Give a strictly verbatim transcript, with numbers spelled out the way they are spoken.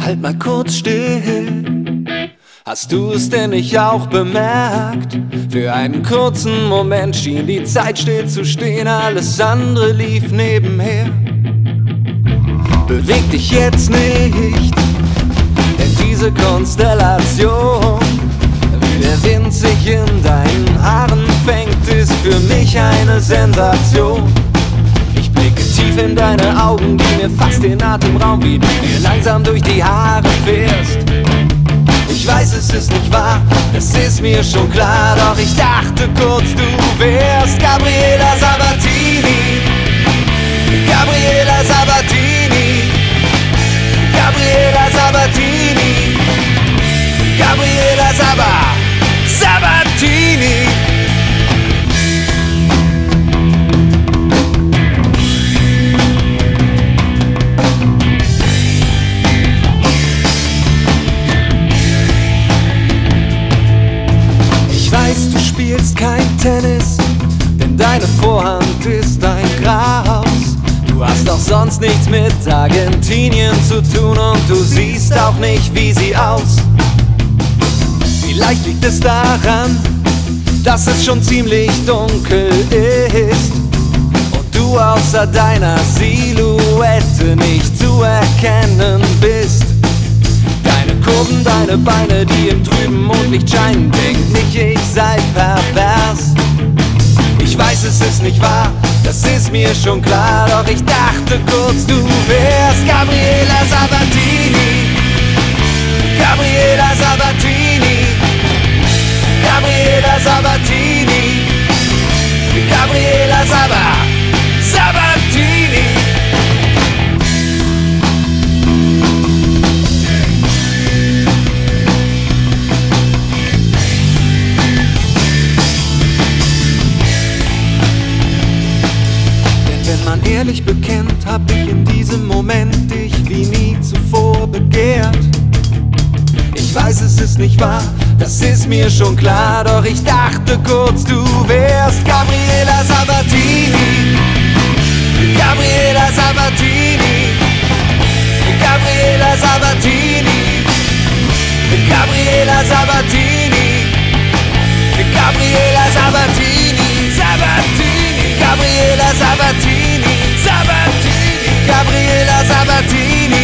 Halt mal kurz still. Hast du es denn nicht auch bemerkt? Für einen kurzen Moment schien die Zeit still zu stehen, alles andere lief nebenher. Beweg dich jetzt nicht, denn diese Konstellation, wie der Wind sich in deinen Haaren fängt, ist für mich eine Sensation. Ich blicke tief in deine Augen, die mir fast den Atem rauben, wie du mir langsam durch die Haare fährst. Ich weiß, es ist nicht wahr, das ist mir schon klar, doch ich dachte kurz, du wärst Gabriela Sabatini. Gabriela Sabatini. Gabriela Sabatini. Gabriela Saba Sabatini. Ich weiß, du spielst kein Tennis, denn deine Vorhand ist ein Gras. Du hast auch sonst nichts mit Argentinien zu tun und du siehst auch nicht, wie sie aus. Vielleicht liegt es daran, dass es schon ziemlich dunkel ist und du außer deiner Silhouette nicht zu erkennen bist. Deine Kurven, deine Beine, die im trüben Mondlicht scheinen, denkt nicht, ich sei pervers. Ich weiß, es ist nicht wahr, das ist mir schon klar, doch ich dachte kurz, du wärst Gabriela Sabatini. Gabriela Sabatini. Gabriela Sabatini. Gabriela Saba Sabatini. Wenn man ehrlich bekennt, hab ich in diesem Moment dich wie nie zuvor begehrt. Ich weiß, es ist nicht wahr, das ist mir schon klar, doch ich dachte kurz, du wärst Gabriela Sabatini. Gabriela Sabatini. Gabriela Sabatini. Gabriela Sabatini. Gabriela Sabatini. Sabatini. Gabriela Sabatini. Sabatini. Gabriela Sabatini.